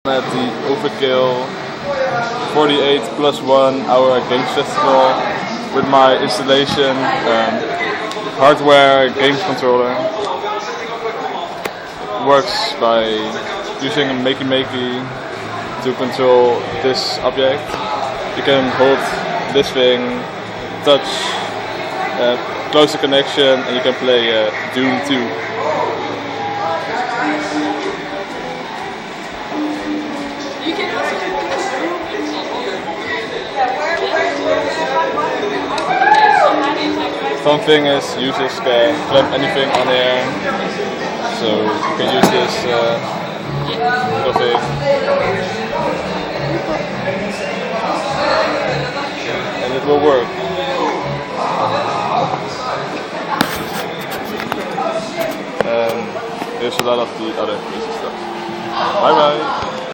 At the Overkill 48 plus 1 hour games festival with my installation, hardware games controller. It works by using a MakeyMakey to control this object. You can hold this thing, touch, close the connection, and you can play Doom 2. Fun thing is users can clamp anything on here, so you can use this little thing, and it will work. There's a lot of the other easy stuff. Bye bye!